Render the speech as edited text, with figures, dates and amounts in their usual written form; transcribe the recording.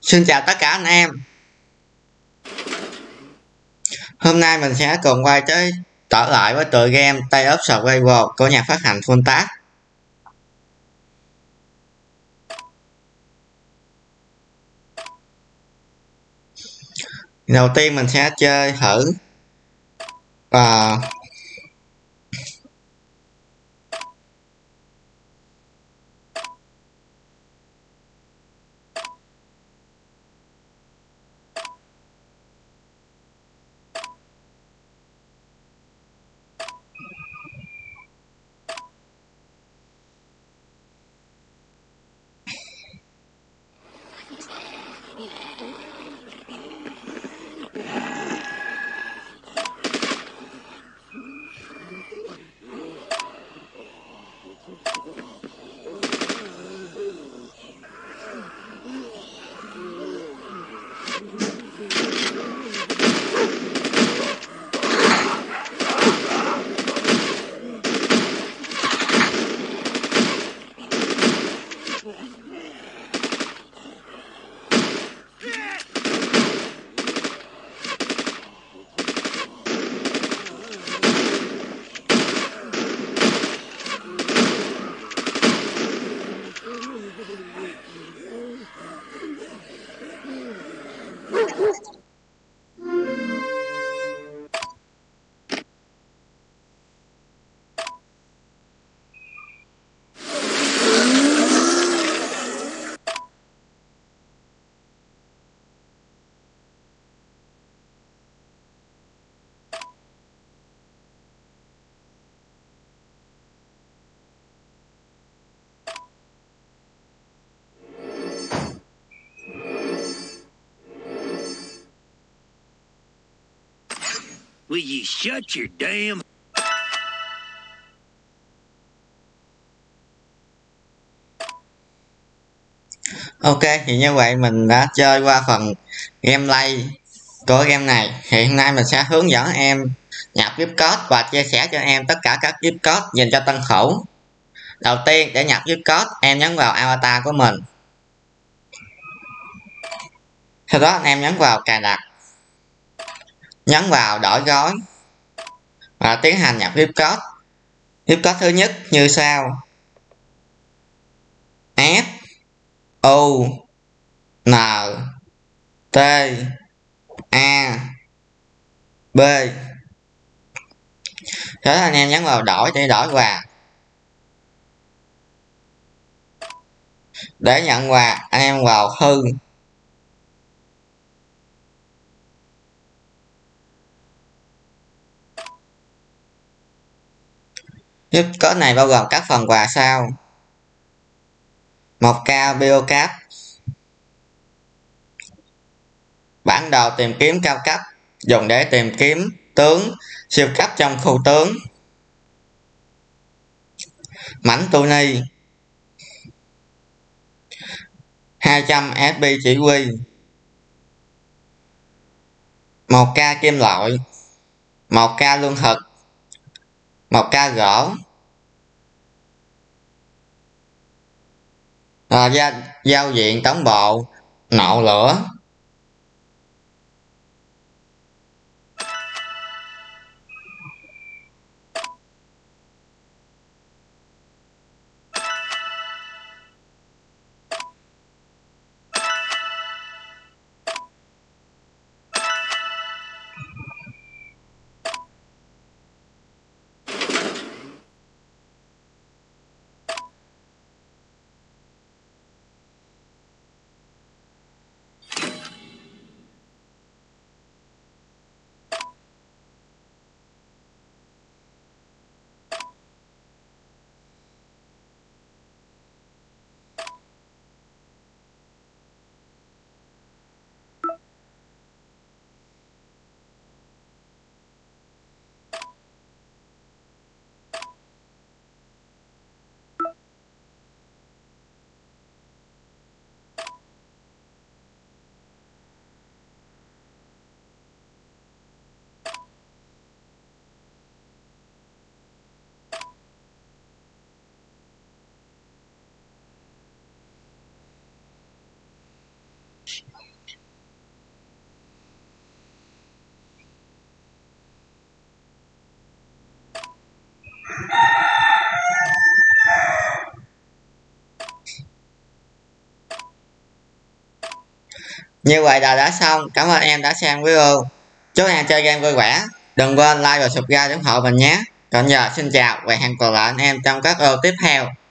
Xin chào tất cả anh em. Hôm nay mình sẽ cùng quay trở lại với tựa game Tale of Survival của nhà phát hành Fulltag. Đầu tiên mình sẽ chơi thử và Will you shut your damn... ok, thì như vậy mình đã chơi qua phần gameplay của game này. Thì hôm nay mình sẽ hướng dẫn em nhập gift code và chia sẻ cho em tất cả các gift code dành cho tân thủ. Đầu tiên, để nhập gift code, em nhấn vào avatar của mình. Sau đó anh em nhấn vào cài đặt, nhấn vào đổi gói và tiến hành nhập gift code. Gift code thứ nhất như sau: F U N T A B. Sau đó anh em nhấn vào đổi để đổi quà. Để nhận quà, anh em vào hư. Gift code này bao gồm các phần quà sau: 1k biocap, bản đồ tìm kiếm cao cấp dùng để tìm kiếm tướng siêu cấp trong khu tướng, mảnh Tony, 200 SP chỉ huy, 1k kim loại, 1k lương thực, 1k gỗ, giao diện tổng bộ nộ lửa. Như vậy là đã xong. Cảm ơn em đã xem video. Chúc em chơi game vui vẻ. Đừng quên like và subscribe ủng hộ mình nhé. Còn giờ xin chào và hẹn gặp lại anh em trong các video tiếp theo.